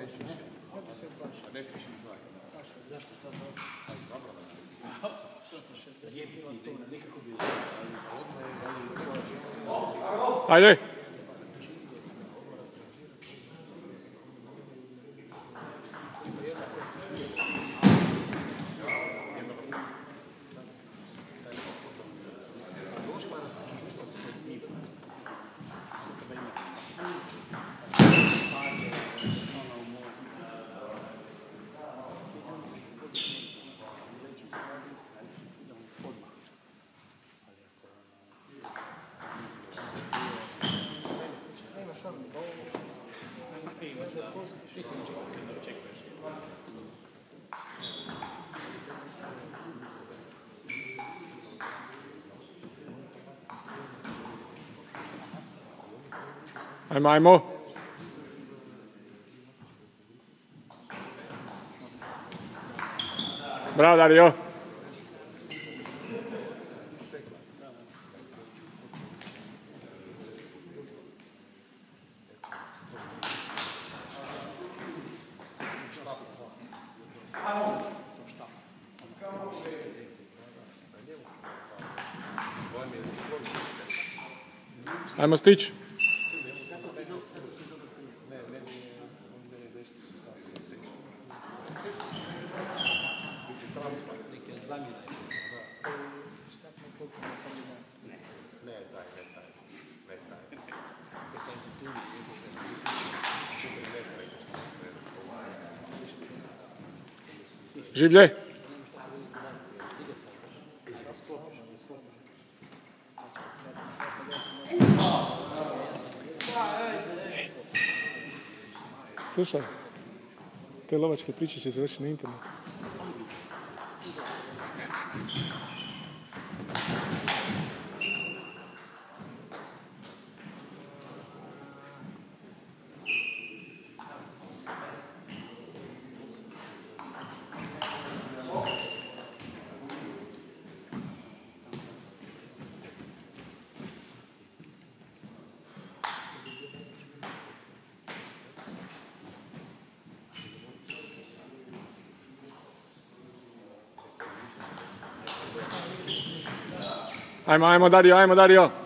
ne smiješ. Ne smiješ izvajati. Zašto šta to? Zabrano. Što to 60 tona, nikako bi... Ajde! Ajmo, ajmo. Bravo, Dario. Ajmo stići. Življe. Slušaj, te lovačke priče će završiti na internetu. Ajmo, ajmo Dario, ajmo Dario.